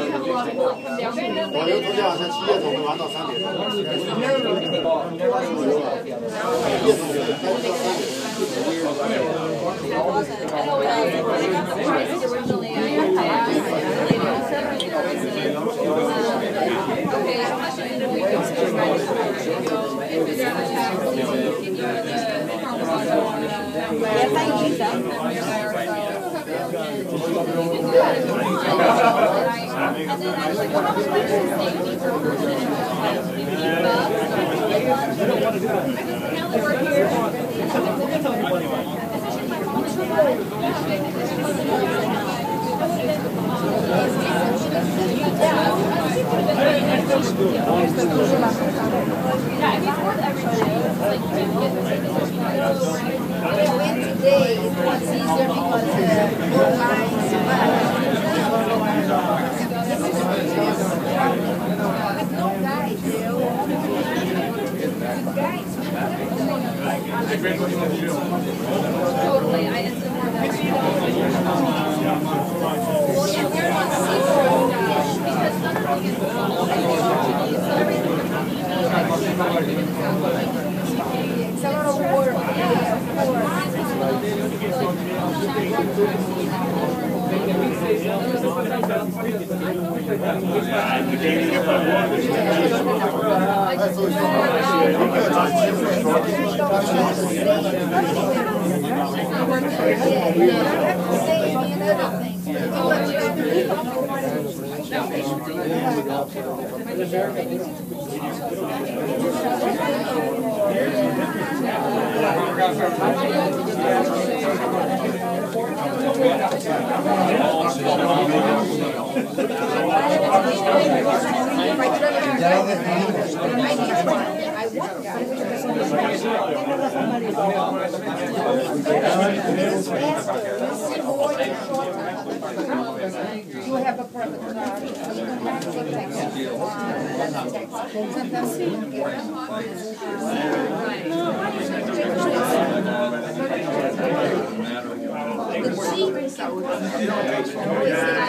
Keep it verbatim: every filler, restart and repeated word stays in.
导游昨天晚上七点钟会玩到三点。 也翻译一下。 Today it was easier because uh, no lines, but no guys. Totally. I it's more that. Well, yeah, we're on seafood because none of them is so everything. It's a lot of work. Yeah, of course. You have a private car, so you don't have to take taxi. Sometimes you get the cheapest